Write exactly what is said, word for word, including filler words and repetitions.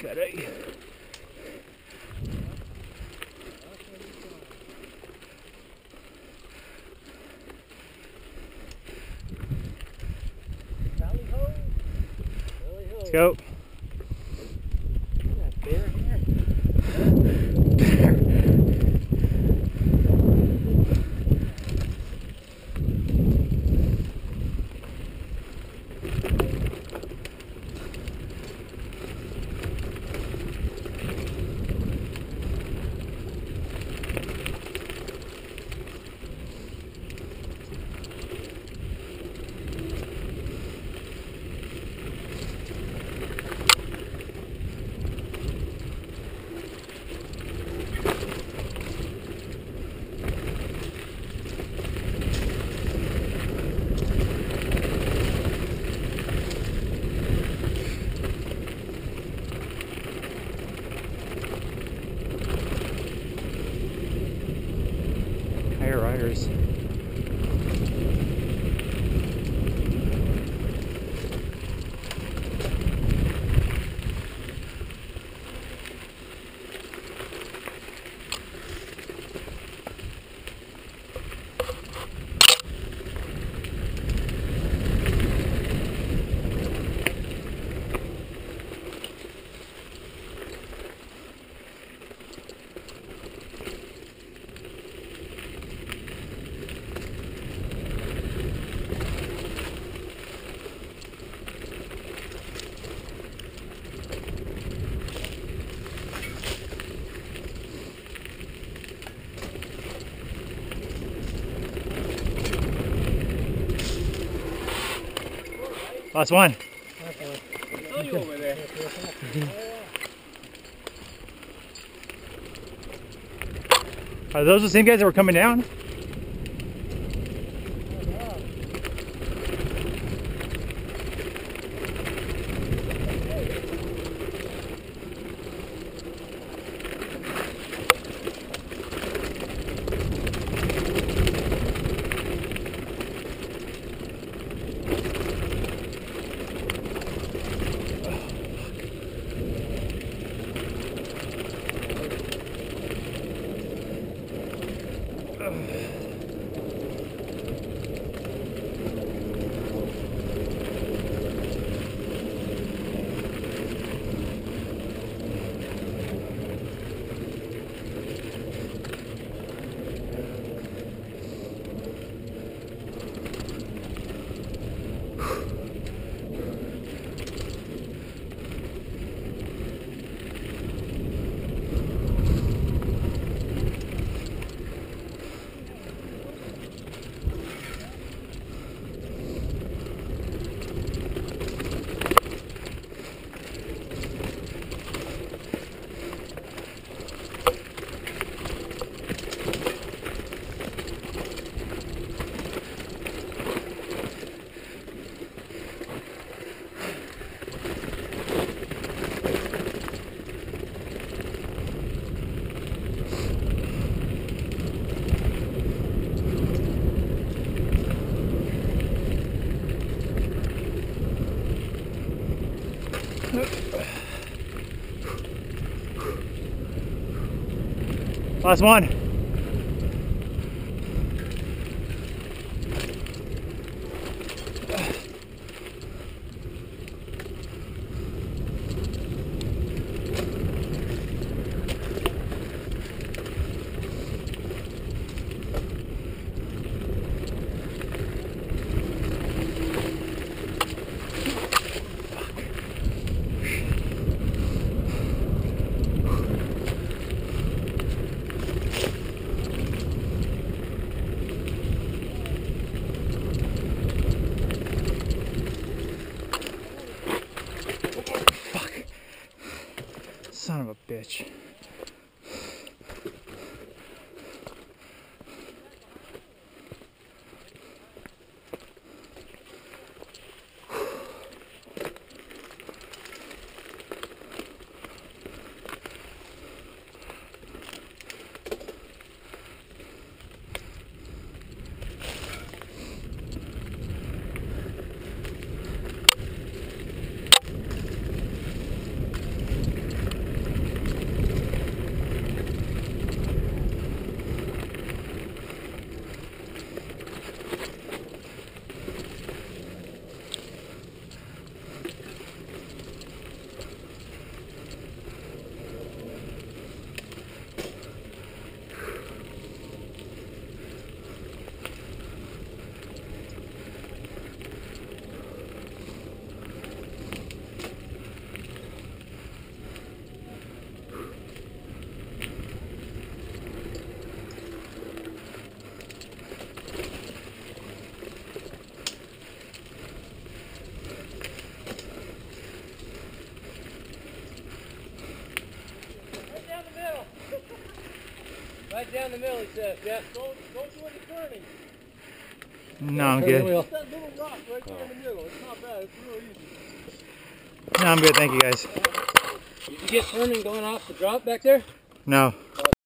Caray. Let's go. Bear here. Higher riders. Last one. Oh, you over there. Are those the same guys that were coming down? Last one. Son of a bitch. down the middle, he said. Yeah. Don't, don't do any turning. No, I'm good. It's that little rock right there in the middle. It's not bad. It's real easy. No, I'm good. Thank you, guys. Did you get turning going off the drop back there? No.